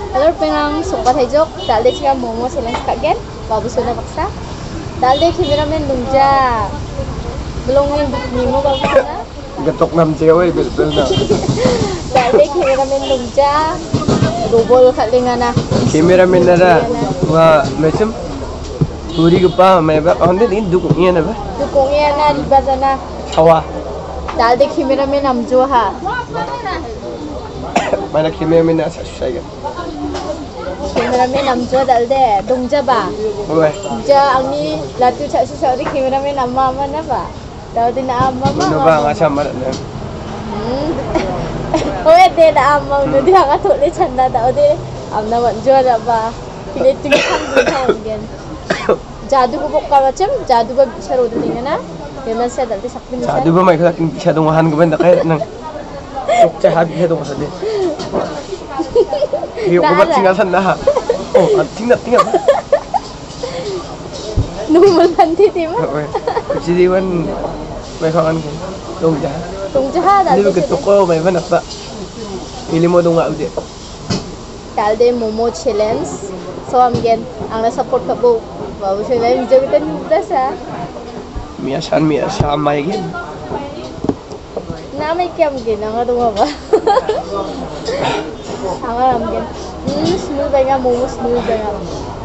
Hello pengang sumpat hejok dalde chiga momo challenge kagen babu suna baksa dalde cameraman nungja belum nimo babu suna getok nam cewek betul na dalde cameraman nungja robol kalingana cameraman nara wa mesem turi gepa meba onde din dukungnya na ba dukungnya na ribazana hawa dalde cameraman amjo ha mana cameraman na sasaga cameraman amjo dalde dongja ba oi ja angni latu chasu sauri cameraman amma mana ba dalde na amma ma no ba ngasa mar na oye de da amma no dia ga to le chanda dalde amna manjo ra ba pile tu kan du thagen jadu ko bokka bacham jadu ba charo de dingana femas se dalde sakpin jadu ba mai kha kin bisa dong han gaban da kai nang cha ha bi dong sa de Hiyo ko ba't singasan na ha? Oh, tingnan. Numulan titi mo? Oo. Kasi diwan may kangan ko. Tungja. Tungja ha, Hindi mo gato ko, may manak ba? Ili mo dong nga ulit. Dalde momo challenge. So again, ang na-support ka po. Babu siya na yung jagitan yung plus ha. Miyasan may gin. Na may kiam gin, ang nga ba? Ang amgen. Smooth ba nga, momo smooth ba nga.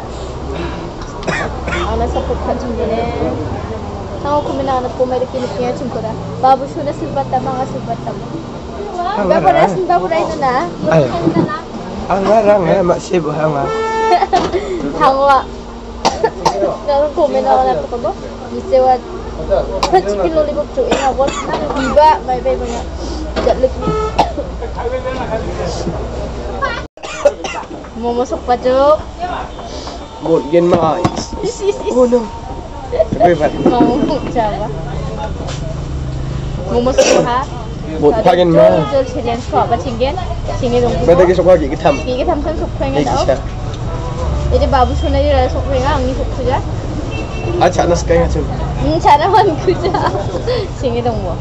Ang na-support ka dyan gine. Ang ako kuminanap po, may nakinip niya dyan ko na. Babu siya na silbata, mga silbata mo. Babu na, babu na ito na. Ay. Ang larang eh, masibo hanga. Hangwa. Kalau komen awak apa kamu? Mesti wat. Chicken lollipop tu ini awak tiba baik-baik banyak. Tak lagi. Mau masuk pajak. Bot gen ma. Oh no. Sabay ba? Mau siapa? Mau masuk ha? Bot pa gen ma. Jual challenge ko apa cingen? Cingen dong. Bada gi sokwa gi tham. Gigi tham san sok pengen tau. Siya. Jadi babu suna jira sok pengen ang ni sok saja. Acha nas kaya chum. Cara man kerja. Cingen dong mo.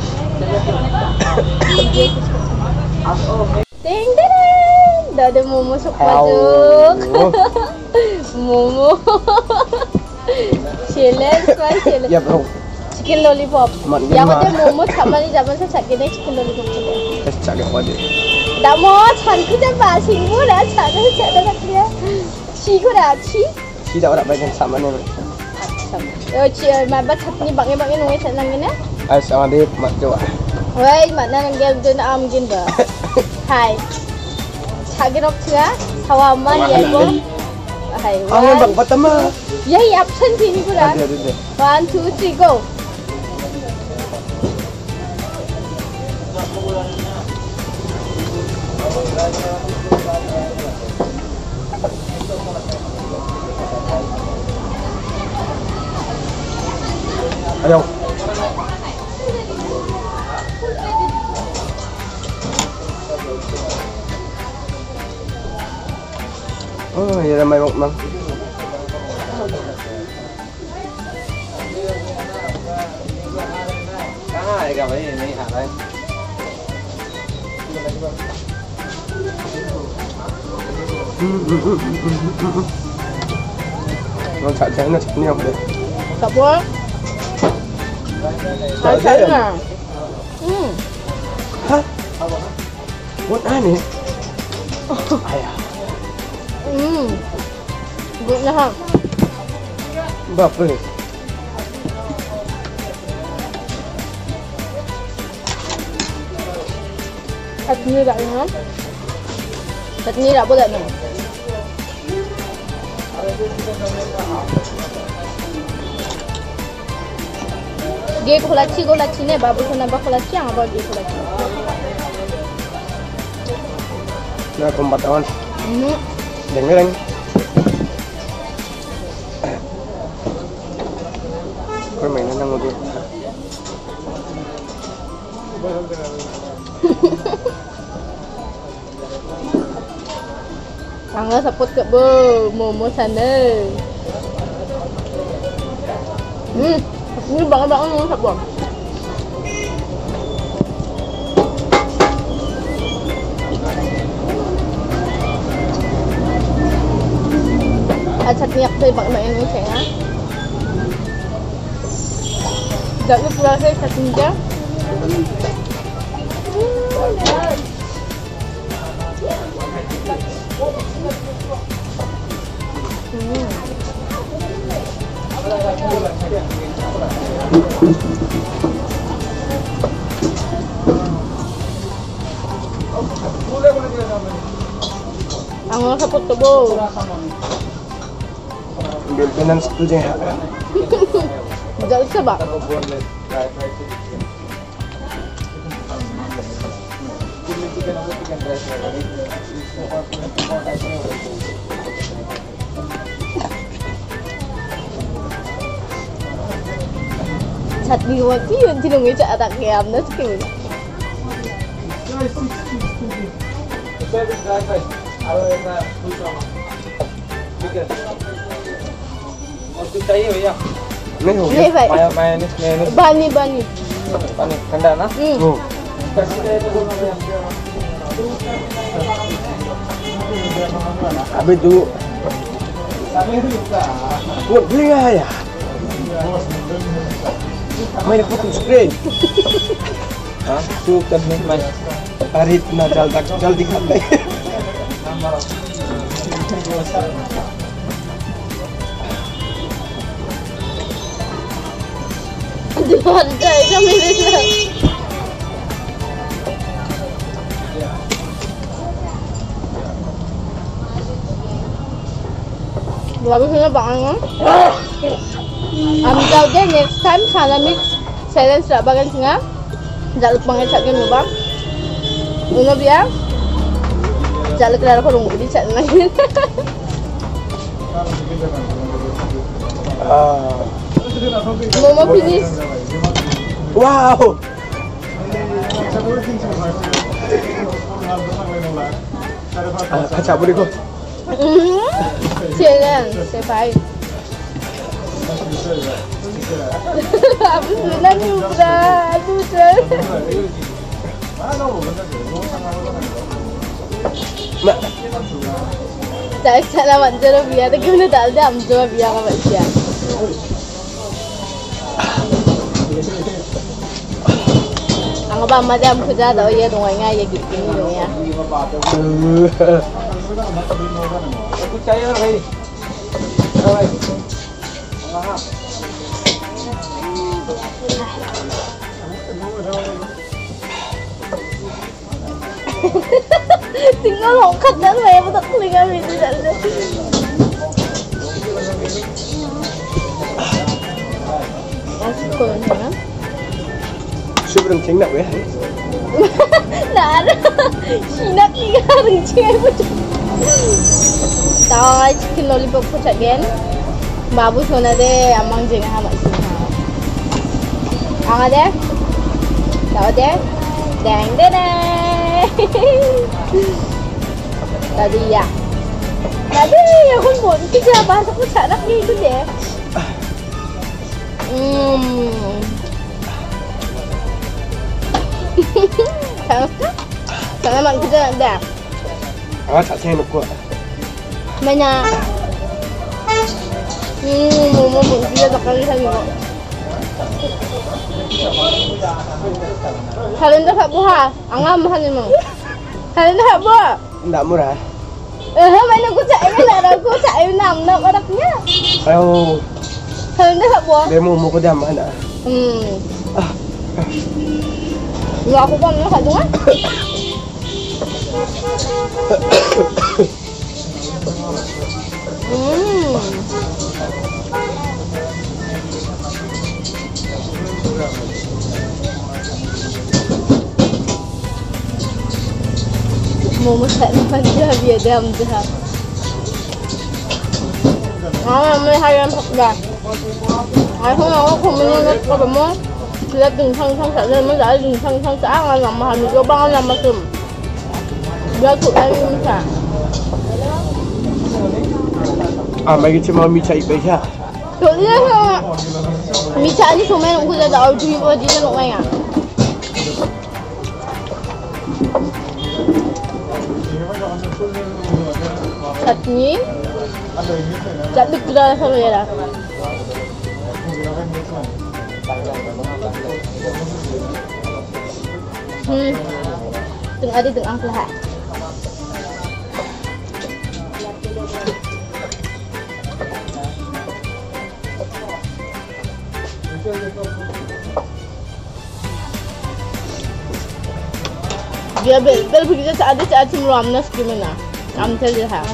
Ding ding. Dah ada momo sok pajak. Momo. Challenge kan challenge. Ya bro. Chicken lollipop. Yang ada momo sama ni zaman saya cakap ni chicken lollipop tu. Es chage wade. Dah mau cantik dah basing mula cantik cantik dia. Ciku dah ci. Ci dah orang bagian sama ni. Ci maba chutney bangai nungai senang ni. Ai sama dia mak jawa. Wei mana nanggel tu nak amgin ba. Hai. Cagi rok cia. Sawaman ya bo. Hai. Ang bang patama. Yai absen sini pula. 1, 2, 3 go. Ayo. Oh, ya ramai mang. Cái gặp cái gì này hả đây? Nó chả chén là chén nhiều đấy. Cặp quá. Hai chén à? Hả? What ai này? Ai à? Good na ha. Bapak ni. Chutney tak ni ha? Chutney tak boleh ni. Dia kolaci ni babu tu nampak kolaci yang apa dia kolaci. Nah, pembatawan. Dengar. Kau mainan yang udah. Angga support ke bo momo sana. Ini banget momo support. chutney aku bak yang ni saya. Dah lu pura saya chutney dia. Ang mga kapot-tubo. Ambil penan satu je. Tidak usah bak. Chutney của chị thì đồng ý chợ tặng kèm nữa kiểu. चाहिए भैया नहीं हो नहीं भाई मैंने बानी पानी ठंडा ना अबे तू buat beli ya main foto spray हाँ तू करने में अरे इतना जल्दी खाते दीवार जाएगा मेरे साथ bagus na banget. Tahu deh next time kalau mix challenge tak bagan singa, jaluk pangecak kan bang. Uno biar jaluk kelar ko rungu di chat lagi. Momo finish. Wow. Kacau boleh kok. Challenge, saya baik. Habis bilang juga, aduh cer. Mak. Tak salah macam biar, tapi mana tak ada ambil biar apa dia. Ang ba madam kerja dah ya dong ingat ya gitu ni dong ya. Aku cair lagi. Tinggal longkat dan saya betul telinga itu saja. Asik kon sana. Sebelum cengnak ya. Nah, sinak ni harus cengnak. Tahu chicken lollipop ko again. Babu sona de amang jeng ha masih. Ang ada? Tahu deh? Deng deng. Tadi ya. Tadi aku pun kerja bahasa aku cakap ni tu deh. Sana mak kerja nak dah. Awak tak sayang aku. Mana? Momo pun dia tak kali lagi. Kalian dah tak buah? Angam mahal ni mau. Kalian dah tak buah? Tak murah. Mana aku cak ni nak aku cak enam nak baraknya. Oh. Kalian dah tak buah? Demo mau ke jam mana? Ya aku pun nak kat rumah. Momo tak nampak dia biar dia amdah. Mai hai em học gà. Ai không nào không nên có bấm món. Là đừng thăng xã lên mới giải đừng thăng xã làm mà mình có bao làm mà sum. Dia tụi anh không xã. Mai cuma mi cai beja. Tụi dia mi cai ni semua aku dah tahu tu ibu dia nak main ah. Chutney Jaduk dah sama ya lah. Tengah ada tengah lah. Dia bel begitu ada cacing ramnas gimana? Amtel je ha.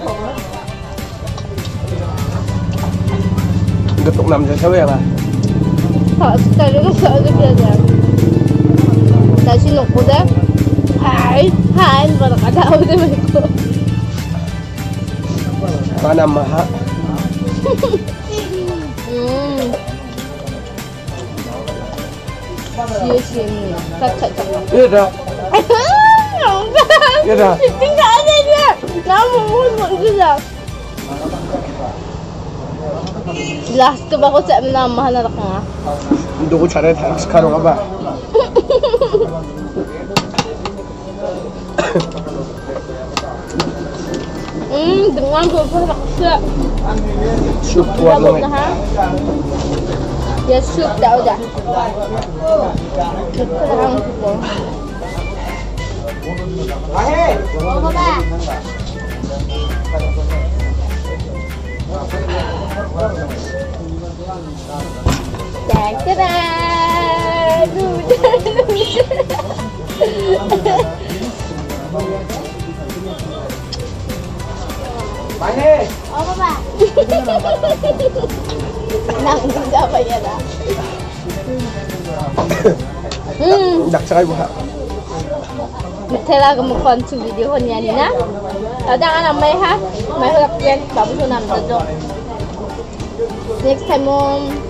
Getuk 6 giờ sao vậy bà? Họ cái nó sợ cái kia kìa. Tại xin lỗi cô đấy. Hai anh vào cả đau thế mày cô. 3 năm mà hả? Chia xiêm cắt chạy chạy. Biết rồi. Biết rồi. Tính cả đây đi. Nó muốn cái gì? Last ka ba ko sa mahal na ka? Hindi ko siya rin sekarang ka ba? Dengan ko pa sa Soup tuwa lang eh. Ya soup daw da. Ito lang ko. Ahe! Ano ba? Ta-da! Bahe! Apa ba? Nang bisa pa yan ah. Đặc sai buha. Mitela kamu konsu video niya ni na. Kadang anak may ha, may hulak yan, babu so nam dodo. Next time mo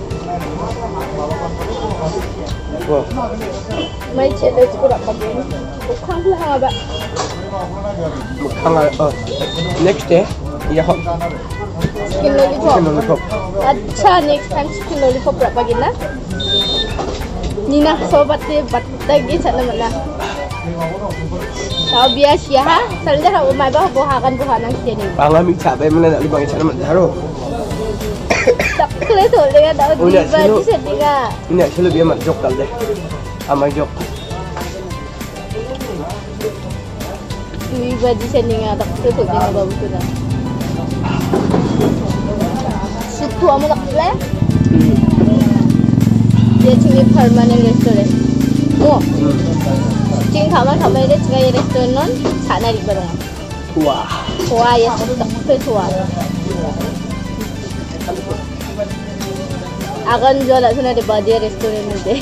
may challenge ko rak pag bukhang lang ba. Bukhang next day, iya ho. Chicken lollipop. Chicken lollipop. Acha next time chicken lollipop rak pag na. Nina sobat ni batagi sa naman na. Tao bias ya ha, salda ha umay ba buhakan ng sini. Pangami sabi mo na libang isa naman daro. Tak kule to le daw di ba di setting ah. Ini sila biya marjok dal deh. Amay jok. Di ba di setting ah tak kule to din ba buto na. Situ amo tak kule. Dia cini permanent restaurant. Mo. Cing kaman kamay deh cing restaurant non sana di barang. Wah. Wah ya tak kule tua. Akan jual sana di Badia restoran ni.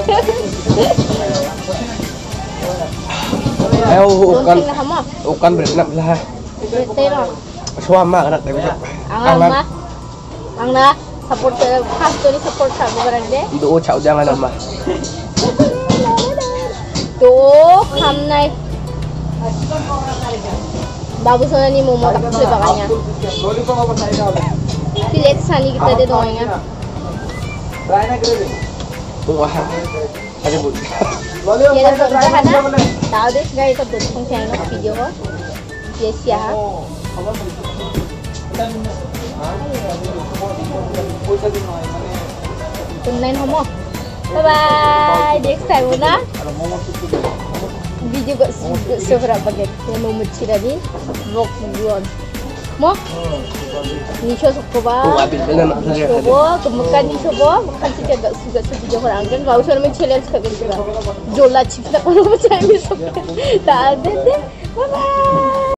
Ayo ukan berenak lah. Betul. Suama anak tapi. Ang na support khas to ni support sa barang de. Do chau jangan nama. To kham nai. Babu sana ni momo tak se baganya. Pilek sani kita de doanya. Wah. Ada bud. Ye dah dah na. Tahu deh guys itu betul kaya nak video ko. Yes ya. Tunain mo. Bye bye. Next time na. Video ko sobra baget. Kuno muchira di vlog buon. Mo? Nisho sokoba. Sobo, kemukan nisho bo, bukan sih agak suka video orang kan. Gak usah namanya challenge kayak gitu. Jola chips nak kalau macam ni sok. Tak ada deh. Bye bye.